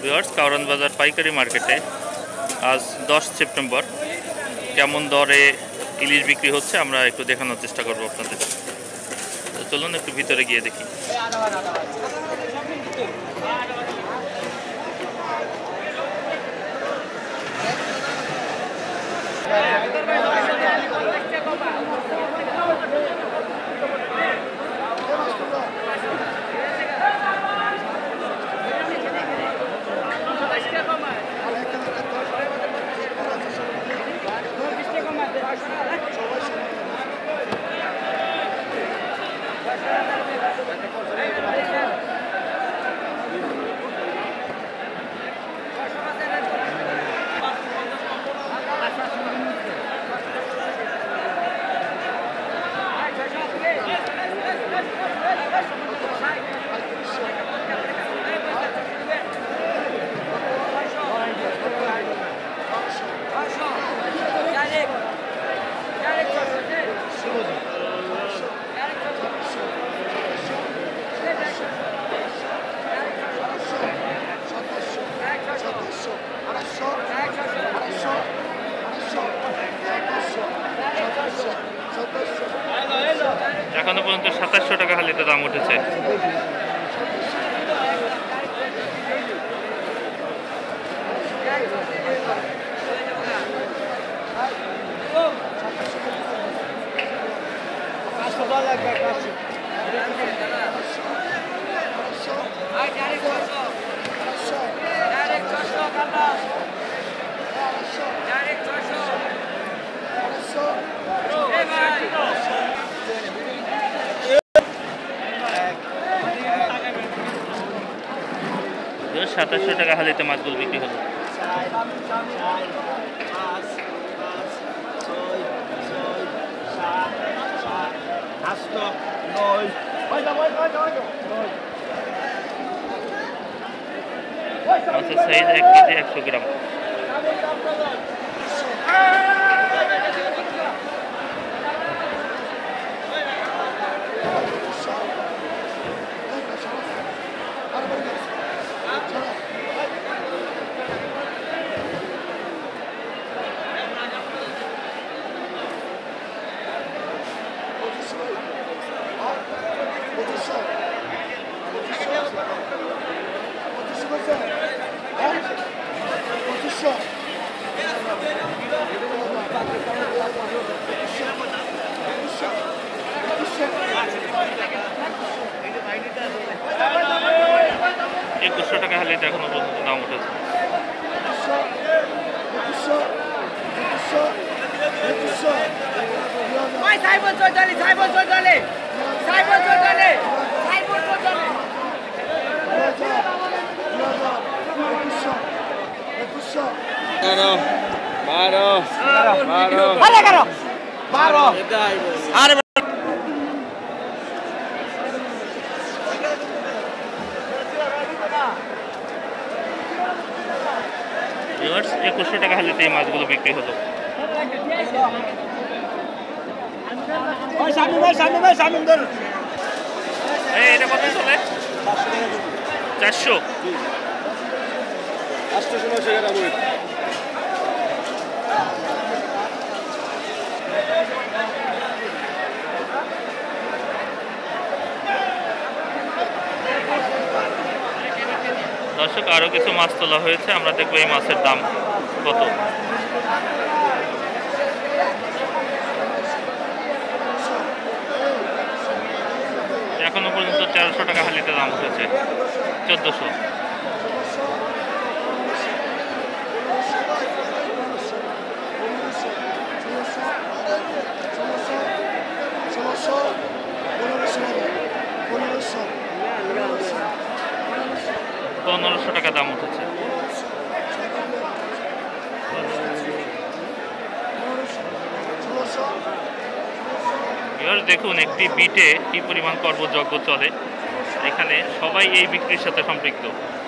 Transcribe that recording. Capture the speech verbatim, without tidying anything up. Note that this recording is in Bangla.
ভিউয়ার্স, কারওয়ান বাজার পাইকারি মার্কেটে আজ দশ সেপ্টেম্বর কেমন দরে ইলিশ বিক্রি হচ্ছে আমরা একটু দেখানোর চেষ্টা করব আপনাদের। তো চলুন একটু ভিতরে গিয়ে দেখি। এখনো পর্যন্ত সাতাশশো টাকা হালিতে দাম উঠেছে। সাতাশশো টাকা হালিতে মাছগুলো বিক্রি হলো। মাছের সাইজ এক কেজি একশো গ্রাম। একুশশো টাকা হালিতে এখনো পর্যন্ত দাম উঠেছে। বারো বারো বারো একুশশো টাকা হালিতে এই মাছগুলো বিক্রি হলো। এটা কত চলে? চারশো দর্শক, আরো কিছু মাছ তোলা হয়েছে, আমরা দেখবো এই মাছের দাম কত। এখনো পর্যন্ত তেরোশো টাকা হালিতে দাম উঠেছে। চোদ্দশো পনেরোশো টাকা দাম উঠেছে। এবার দেখুন একটি বিটে কি পরিমাণ কর্মযজ্ঞ চলে। এখানে সবাই এই বিক্রির সাথে সম্পৃক্ত।